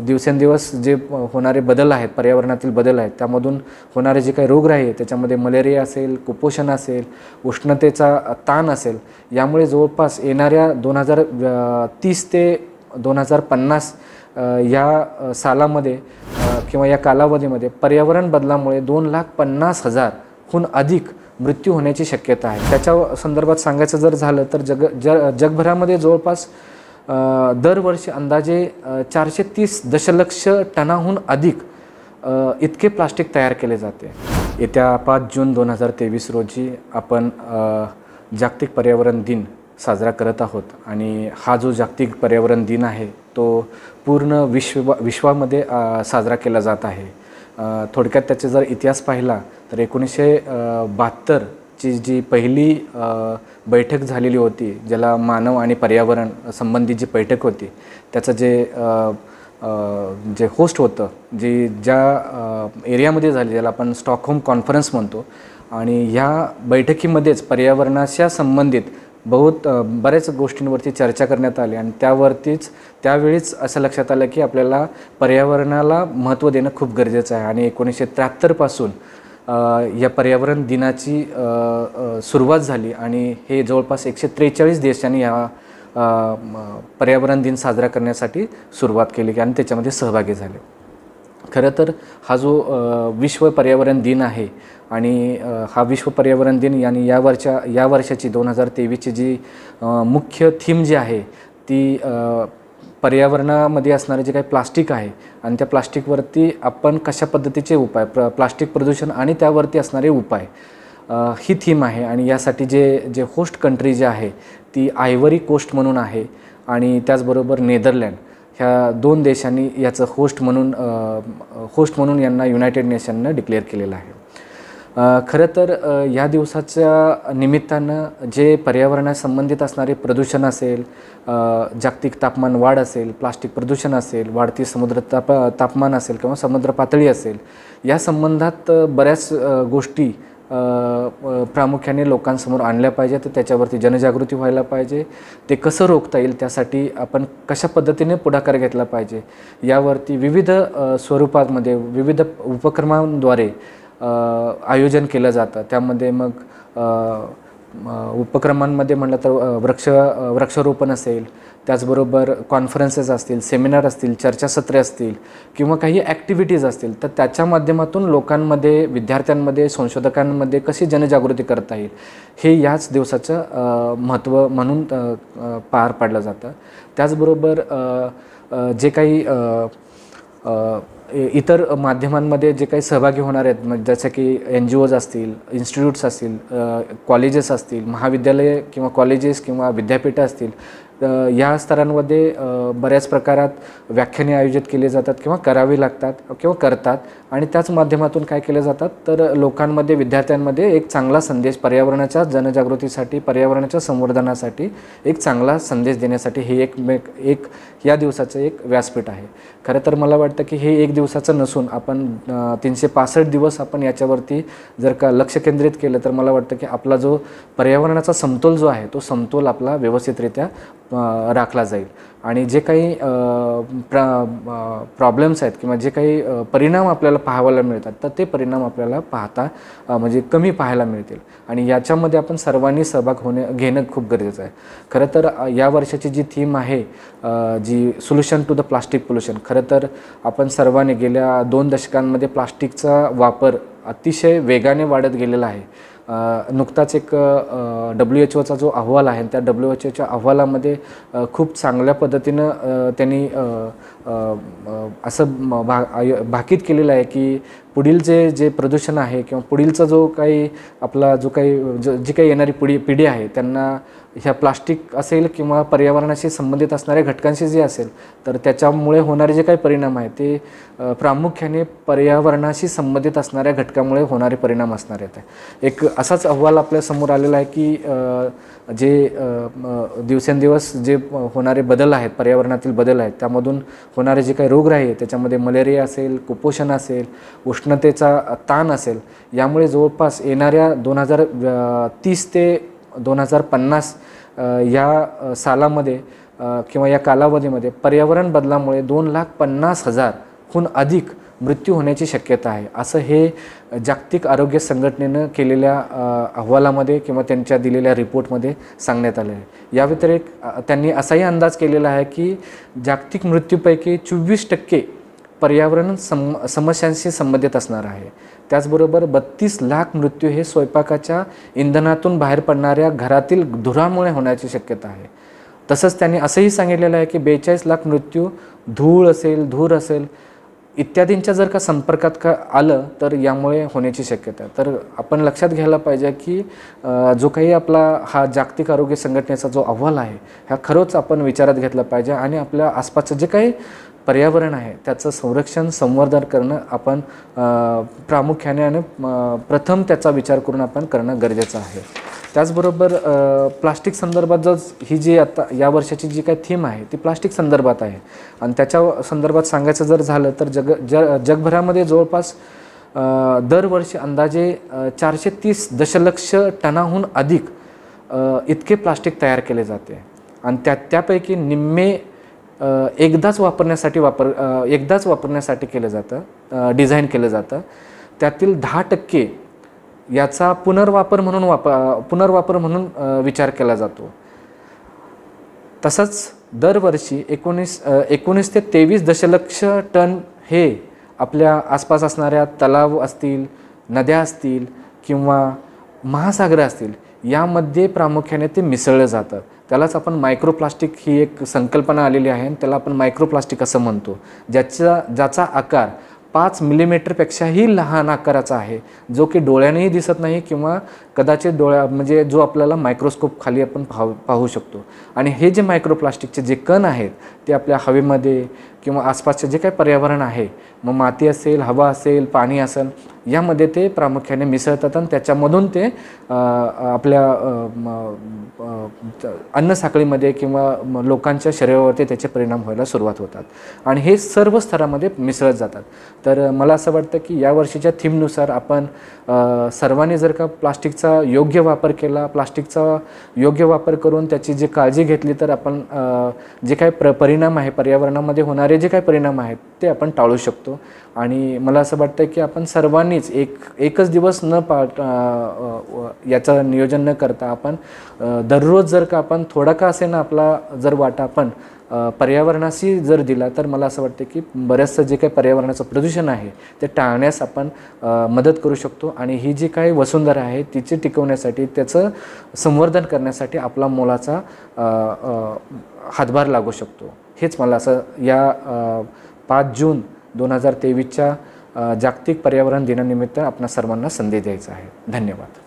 दिवसेंदिवस जे होणारे बदल आहेत, पर्यावरणातील बदल आहेत, त्यामधून होणारे जे काही रोगराई आहे त्याच्यामध्ये मलेरिया असेल, कुपोषण असेल, उष्णतेचा ताण असेल, यामुळे जवळपास येणाऱ्या 2030 ते 2050 या सालामध्ये किंवा या कालावधीमध्ये पर्यावरण बदलामुळे 2,50,000हून अधिक मृत्यू होण्याची शक्यता आहे। त्याच्या संदर्भात सांगायचं जर झालं तर जगभरामध्ये जवळपास दरवर्षी अंदाजे 430 दशलक्ष टनाहून अधिक इतके प्लास्टिक तयार केले जाते। येत्या 5 जून 2023 रोजी आपण जागतिक पर्यावरण दिन साजरा करत आहोत आणि हा जो जागतिक पर्यावरण दिन आहे तो पूर्ण विश्वामध्ये साजरा केला जात आहे। थोडक्यात त्याचा जर इतिहास पाहिला तर 1972 ची जी पहिली बैठक झालेली होती, ज्याला मानव आणि पर्यावरण संबंधित जी बैठक होती, त्याचं जे होस्ट होतं, ज्या एरियामध्ये झाली, ज्याला आपण स्टॉकहोम कॉन्फरन्स म्हणतो, आणि ह्या बैठकीमध्येच पर्यावरणाच्या संबंधित बऱ्याच गोष्टींवरती चर्चा करण्यात आली आणि त्यावेळीच असं लक्षात आलं की आपल्याला पर्यावरणाला महत्त्व देणं खूप गरजेचं आहे। आणि 1973 पासून या पर्यावरण दिनाची सुरुवात झाली आणि हे जवळपास 143 देशांनी या पर्यावरण दिन साजरा करण्यासाठी सुरुवात केली आणि त्याच्यामध्ये सहभागी झाले। खरं तर हा जो विश्व पर्यावरण दिन आहे आणि हा विश्व पर्यावरण दिन आणि या वर्षाची 2023ची जी मुख्य थीम जी आहे ती पर्यावरणामध्ये असणारे जे काही प्लास्टिक आहे आणि त्या प्लास्टिकवरती आपण कशा पद्धतीचे उपाय, प्लास्टिक प्रदूषण आणि त्यावरती असणारे उपाय, ही थीम आहे। आणि यासाठी जे होस्ट कंट्री जे आहे ती आयव्हरी कोस्ट म्हणून आहे आणि त्याचबरोबर नेदरलँड, ह्या 2 देशांनी याचं होस्ट म्हणून यांना युनायटेड नेशननं डिक्लेअर केलेलं आहे। खरं तर या दिवसाच्या निमित्तानं जे पर्यावरणासंबंधित असणारे प्रदूषण असेल, जागतिक तापमान वाढ असेल, प्लास्टिक प्रदूषण असेल, वाढती समुद्र तापमान असेल किंवा समुद्र पातळी असेल, या संबंधात बऱ्याच गोष्टी प्रामुख्याने लोकांसमोर आणल्या पाहिजे। तर त्याच्यावरती जनजागृती व्हायला पाहिजे। ते कसं रोखता येईल, त्यासाठी आपण कशा पद्धतीने पुढाकार घेतला पाहिजे, यावरती विविध स्वरूपामध्ये विविध उपक्रमांद्वारे आयोजन केलं जातं। त्यामध्ये मग उपक्रमांमध्ये म्हटलं तर वृक्षारोपण असेल, त्याचबरोबर कॉन्फरन्सेस असतील, सेमिनार असतील, चर्चासत्रे असतील किंवा काही ॲक्टिव्हिटीज असतील, तर त्याच्या माध्यमातून लोकांमध्ये, विद्यार्थ्यांमध्ये, संशोधकांमध्ये कशी जनजागृती करता येईल, हे याच दिवसाचं महत्त्व म्हणून पार पाडलं जातं। त्याचबरोबर जे काही इतर माध्यमांमध्ये जे काही सहभागी होणार आहेत, जसं की NGOज असतील, इन्स्टिट्यूट्स असतील, कॉलेजेस असतील, महाविद्यालये किंवा कॉलेजेस किंवा विद्यापीठं असतील, या स्तरांमध्ये बऱ्याच प्रकारात व्याख्याने आयोजित केली जातात किंवा करावी लागतात किंवा करतात आणि त्याच माध्यमातून काय केले जातात तर लोकांमध्ये, विद्यार्थ्यांमध्ये एक चांगला संदेश, पर्यावरणाच्या जनजागृतीसाठी, पर्यावरणाच्या संवर्धनासाठी एक चांगला संदेश देण्यासाठी हे एक या दिवसाचं एक व्यासपीठ आहे। खरं तर मला वाटतं की हे एक दिवसाचं नसून आपण 365 दिवस आपण याच्यावरती जर का लक्ष केंद्रित केलं तर मला वाटतं की आपला जो पर्यावरणाचा समतोल जो आहे तो समतोल आपला व्यवस्थितरित्या राखला जाईल आणि जे काही प्रॉब्लेम्स आहेत किंवा जे काही परिणाम आपल्याला पाहायला मिळतात तर ते परिणाम आपल्याला म्हणजे कमी पाहायला मिळतील आणि याच्यामध्ये आपण सर्वांनी सहभाग घेणं खूप गरजेचं आहे। खरं तर या वर्षाची जी थीम आहे, जी solution to the plastic pollution, खरं तर आपण सर्वांनी गेल्या 2 दशकांमध्ये प्लास्टिकचा वापर अतिशय वेगाने वाढत गेलेला आहे। नुकताच एक WHO जो अहवाल आहे त्या WHOच्या अहवालामध्ये खूप चांगल्या पद्धतीनं त्यांनी असं भाकीत केलेलं आहे की पुढील जे प्रदूषण आहे किंवा पुढीलचा जो काही आपला जी काही येणारी पिढी आहे त्यांना ह्या प्लास्टिक असेल किंवा पर्यावरणाशी संबंधित असणाऱ्या घटकांशी जे असेल तर त्याच्यामुळे होणारे जे काही परिणाम आहेत ते प्रामुख्याने पर्यावरणाशी संबंधित असणाऱ्या घटकामुळे होणारे परिणाम असणार आहेत। एक असाच अहवाल आपल्या समोर आलेला आहे की जे दिवसेंदिवस जे होणारे बदल आहेत, पर्यावरणातील बदल आहेत, त्यामधून होणारे जे काही रोगराई आहे त्याच्यामध्ये मलेरिया असेल, कुपोषण असेल, उष्णतेचा ताण असेल, यामुळे जवळपास येणाऱ्या 2030 ते 2050 या सालामध्ये किंवा या कालावधीमध्ये पर्यावरण बदलामुळे 2,50,000हून अधिक मृत्यू होण्याची शक्यता आहे, असं हे जागतिक आरोग्य संघटनेनं केलेल्या अहवालामध्ये किंवा त्यांच्या दिलेल्या रिपोर्टमध्ये सांगण्यात आलं आहे. या व्यतिरिक्त त्यांनी असाही अंदाज केलेला आहे की जागतिक मृत्यूपैकी 24% पर्यावरण समस्यांशी संबंधित असणार आहे. त्याचबरोबर 32 लाख मृत्यू हे स्वयंपाकाच्या इंधनातून बाहेर पडणाऱ्या घरातील धुरामुळे होण्याची शक्यता आहे. तसंच त्यांनी असंही सांगितलेलं आहे की 42 लाख मृत्यू धूळ असेल, धूर असेल इत्यादींच्या जर का संपर्कात आलं तर यामुळे होण्याची शक्यता आहे. तर आपण लक्षात घ्यायला पाहिजे की जो काही आपला हा जागतिक आरोग्य संघटनेचा जो अहवाल आहे हा खरंच आपण विचारात घेतला पाहिजे आणि आपल्या आसपासचं जे काही पर्यावरण आहे त्याचं संरक्षण संवर्धन करणं आपण प्रामुख्याने आणि प्रथम त्याचा विचार करून आपण करणं गरजेचं आहे. त्याचबरोबर प्लास्टिक संदर्भात ही जी आता या वर्षाची जी काही थीम आहे ती प्लास्टिक संदर्भात आहे आणि त्याच्या संदर्भात सांगायचं जर झालं तर जगभरामध्ये जवळपास दरवर्षी अंदाजे 430 दशलक्ष टनाहून अधिक इतके प्लास्टिक तयार केले जाते आणि त्यापैकी निम्मे एकदाच वापरण्यासाठी केलं जातं, डिझाईन केलं जातं. त्यातील 10% याचा पुनर्वापर म्हणून विचार केला जातो. तसंच दरवर्षी 19 ते 23 दशलक्ष टन हे आपल्या आसपास असणाऱ्या तलाव असतील, नद्या असतील किंवा महासागर असतील यामध्ये प्रामुख्याने ते मिसळलं जातं. त्यालाच आपण मायक्रोप्लास्टिक ही एक संकल्पना आलेली आहे आणि त्याला आपण मायक्रोप्लास्टिक असं म्हणतो, ज्याचा आकार 5 मिलीमीटरपेक्षाही लहान आकाराचा आहे, जो की डोळ्यानेही दिसत नाही किंवा कदाचित म्हणजे जो आपल्याला मायक्रोस्कोप खाली आपण पाहू शकतो. आणि हे जे मायक्रोप्लास्टिकचे जे कण आहेत ते आपल्या हवेमध्ये किंवा आसपासचे जे काही पर्यावरण आहे, मग माती असेल, हवा असेल, पाणी असेल, यामध्ये ते प्रामुख्याने मिसळतात आणि त्याच्यामधून ते आपल्या अन्नसाखळीमध्ये किंवा लोकांच्या शरीरावरती त्याचे परिणाम व्हायला सुरुवात होतात आणि हे सर्व स्तरामध्ये मिसळत जातात. तर मला असं वाटतं की या वर्षीच्या थीमनुसार आपण सर्वांनी जर का प्लास्टिकचा योग्य वापर केला, प्लास्टिकचा योग्य वापर करून त्याची जी काळजी घेतली तर आपण जे काही परिणाम आहे, पर्यावरणामध्ये होणारे जे काही परिणाम आहेत ते आपण टाळू शकतो. आणि मला असं वाटतं की आपण सर्वांनीच एकच दिवस याचं नियोजन न करता आपण दररोज जर का आपण थोडा का असेना आपला जर वाटा आपण पर्यावरणाशी जर दिला तर मला असं वाटतं की बऱ्याचसं जे काही पर्यावरणाचं प्रदूषण आहे ते टाळण्यास आपण मदत करू शकतो आणि ही जी काही वसुंधरा आहे तिची टिकवण्यासाठी, त्याचं संवर्धन करण्यासाठी आपला मोलाचा हातभार लागू शकतो. हेच मला असं या 5 जून 2023च्या जागतिक पर्यावरण दिनानिमित्त आपणा सर्वांना संदेश द्यायचा आहे. धन्यवाद.